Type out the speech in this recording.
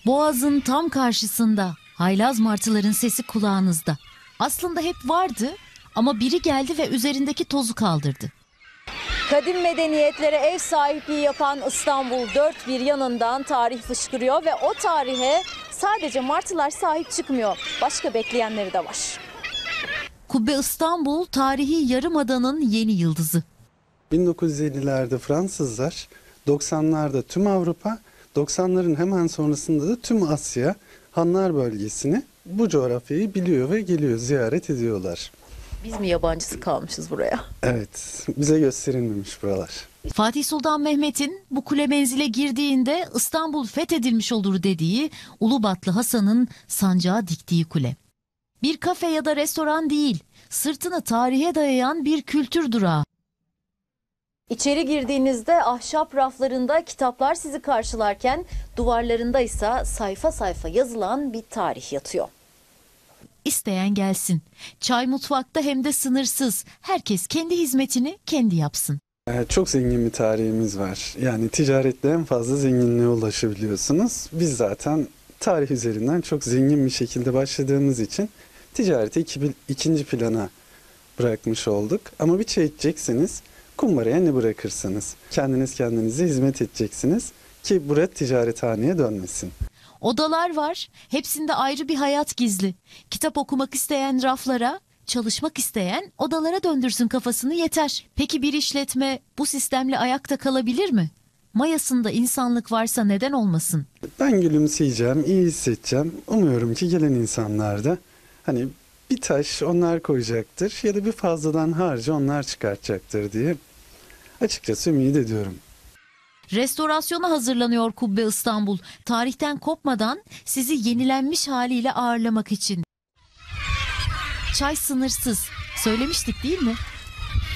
Boğazın tam karşısında haylaz martıların sesi kulağınızda. Aslında hep vardı ama biri geldi ve üzerindeki tozu kaldırdı. Kadim medeniyetlere ev sahipliği yapan İstanbul dört bir yanından tarih fışkırıyor ve o tarihe sadece martılar sahip çıkmıyor. Başka bekleyenleri de var. Kubbe İstanbul tarihi yarımadanın yeni yıldızı. 1950'lerde Fransızlar, 90'larda tüm Avrupa, 90'ların hemen sonrasında da tüm Asya, Hanlar bölgesini, bu coğrafyayı biliyor ve geliyor, ziyaret ediyorlar. Biz mi yabancısı kalmışız buraya? Evet, bize gösterilmemiş buralar. Fatih Sultan Mehmet'in bu kule menzile girdiğinde İstanbul fethedilmiş olur dediği Ulubatlı Hasan'ın sancağı diktiği kule. Bir kafe ya da restoran değil, sırtını tarihe dayayan bir kültür durağı. İçeri girdiğinizde ahşap raflarında kitaplar sizi karşılarken duvarlarında ise sayfa sayfa yazılan bir tarih yatıyor. İsteyen gelsin. Çay mutfakta hem de sınırsız. Herkes kendi hizmetini kendi yapsın. Çok zengin bir tarihimiz var. Yani ticaretle en fazla zenginliğe ulaşabiliyorsunuz. Biz zaten tarih üzerinden çok zengin bir şekilde başladığımız için ticareti ikinci plana bırakmış olduk. Ama bir çay içecekseniz kumbaraya ne bırakırsanız kendiniz kendinize hizmet edeceksiniz ki buraya ticarethaneye dönmesin. Odalar var. Hepsinde ayrı bir hayat gizli. Kitap okumak isteyen raflara, çalışmak isteyen odalara döndürsün kafasını yeter. Peki bir işletme bu sistemle ayakta kalabilir mi? Mayasında insanlık varsa neden olmasın? Ben gülümseyeceğim, iyi hissedeceğim. Umuyorum ki gelen insanlar da hani bir taş onlar koyacaktır ya da bir fazladan harcı onlar çıkartacaktır diye açıkçası ümit ediyorum. Restorasyona hazırlanıyor Kubbe İstanbul. Tarihten kopmadan sizi yenilenmiş haliyle ağırlamak için. Çay sınırsız. Söylemiştik değil mi?